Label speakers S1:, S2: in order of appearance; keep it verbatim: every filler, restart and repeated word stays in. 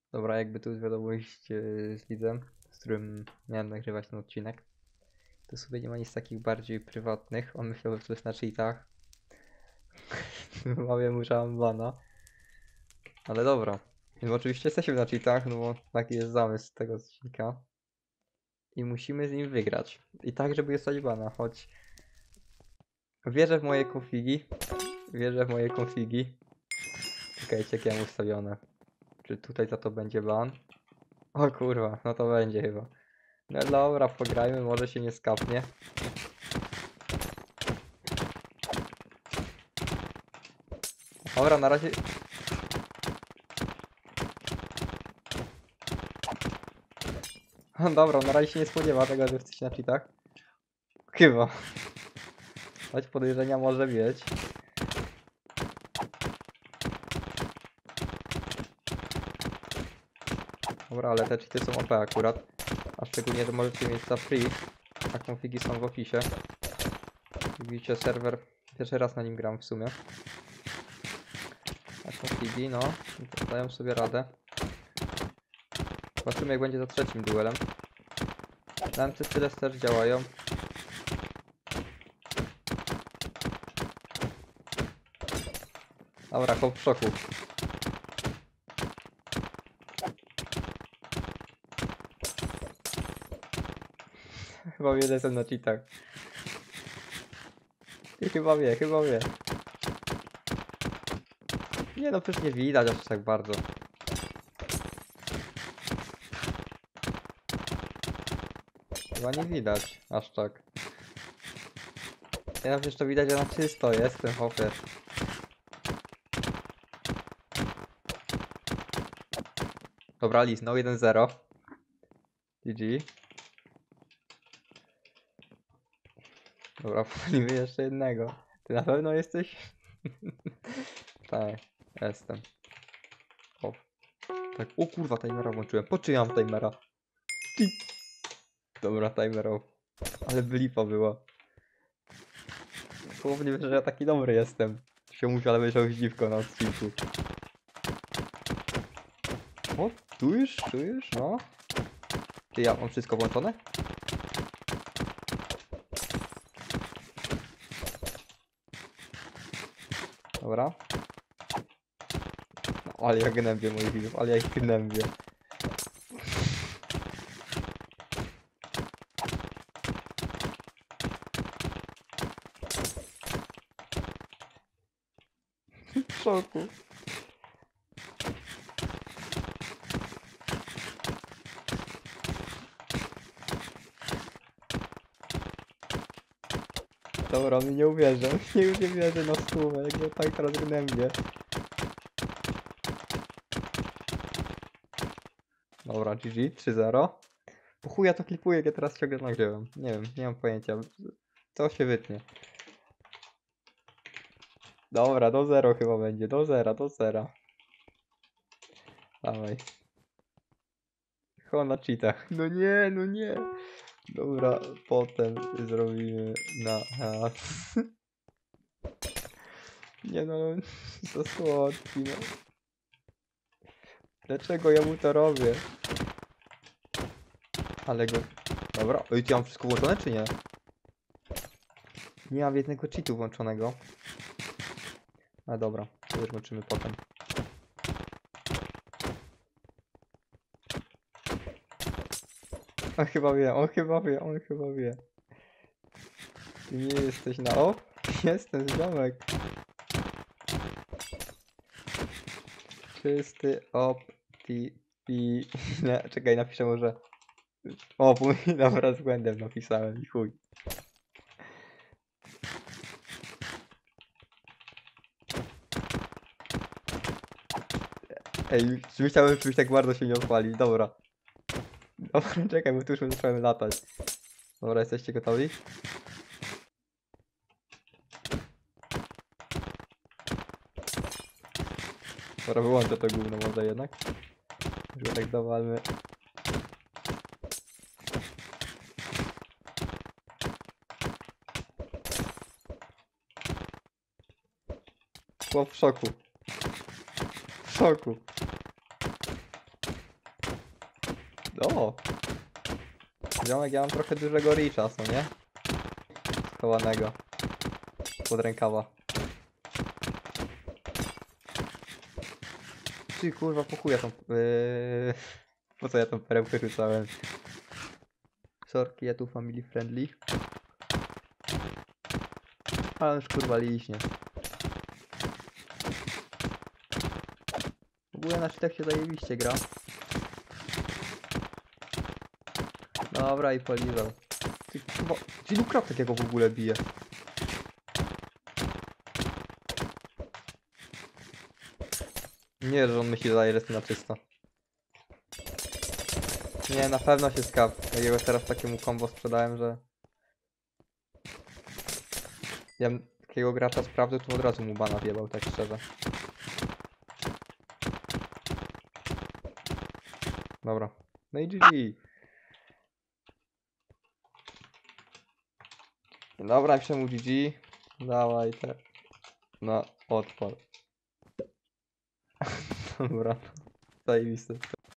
S1: Dobra, jakby tu wiadomość yy, z widzem, z którym miałem nagrywać ten odcinek. To sobie nie ma nic takich bardziej prywatnych. On myślał, że to jest na cheatach. Mawiam mu, że mam bana. Ale dobra. Więc oczywiście jesteśmy na cheatach, no bo taki jest zamysł tego odcinka. I musimy z nim wygrać. I tak, żeby dostać bana, choć wierzę w moje konfigi. Wierzę w moje konfigi. Czekajcie, jakie mam ustawione. Czy tutaj za to będzie ban? O kurwa, no to będzie chyba. No dobra, pograjmy, może się nie skapnie. Dobra, na razie... Dobra, na razie się nie spodziewa tego, że jesteś na cheatach. Chyba. Choć podejrzenia może mieć. Dobra, ale te cheaty są O P akurat. A szczególnie, że możecie mieć za free. A konfigi są w opisie. Widzicie, serwer... Pierwszy raz na nim gram w sumie. A konfigi, no, dają sobie radę. Zobaczymy, jak będzie za trzecim duelem. Antystyle też działają. Dobra, chłop w szoku. Chyba wie, że jestem na cheatach. I chyba wie, chyba wie. Nie no, przecież nie widać aż tak bardzo. Chyba nie widać aż tak. Nie no, przecież to widać, że na czysto jestem, hopie. Dobra, lisnął jeden zero. G G. Dobra, palimy jeszcze jednego. Ty na pewno jesteś? Tak, jestem. O. Tak, o kurwa, timera włączyłem. Po czy ja mam timera? Ty. Dobra, timer off. Ale blipa była. Chłop nie wie, że ja taki dobry jestem. Się musi, ale będziesz dziwko na odcinku. O, czujesz, czujesz, no. Ty, ja mam wszystko włączone? Dobra. No, ale ja gnębię moich widzów, ale ja ich gnębię. W szoku. Dobra, on mi nie uwierzy, on mi nie uwierzy na stówę, jak ja tak teraz gnębię. Dobra, G G, trzy zero. Po chuja to klipuję, jak ja teraz ciągle nagrywam. Nie wiem, nie mam pojęcia. To się wytnie. Dobra, do zero chyba będzie, do zera, do zera. Dawaj. Chyba na cheatach. No nie, no nie. Dobra, potem zrobimy na raz. Nie no, za słodki, no. Dlaczego ja mu to robię? Ale go... Dobra, oj, ty mam wszystko włączone, czy nie? Nie mam jednego cheatu włączonego. A dobra, to już włączymy potem. On chyba wie, on chyba wie, on chyba wie. Ty nie jesteś na off? Jestem, ziomek. Czysty opti... I... Nie, czekaj, napiszę może... O, pół... Dobra, z błędem napisałem i chuj. Ej, myślałem, że tak bardzo się nie odpali. Dobra. Dobra, czekaj, bo tu już zacząłem latać. Dobra, jesteście gotowi? Dobra, wyłączę to gówno może jednak. Już tak dowalmy. Chłop w szoku. W szoku. O! Ziomek, ja mam trochę dużego reacha, co nie? Schowanego. Pod rękawa. Ty kurwa, po chuj ja tą... Yy... Po co ja tą perełkę rzucałem? Sorki, ja tu family friendly. Ale już kurwa liśnie. W ogóle na cheatach się zajebiście gra. Dobra i poliwał. Ty kurwa... Ilu krat takiego w ogóle bije? Nie, że on myśli, że jest na czysto. Nie, na pewno się skap. Jakiego teraz takiemu combo sprzedałem, że... Ja bym takiego gracza sprawdził, to od razu mu bana wjebał, tak szczerze. Dobra. No i G G. Dobra, piszę mu G G. Dawaj te. No, odpal. Dobra. Zajebiste.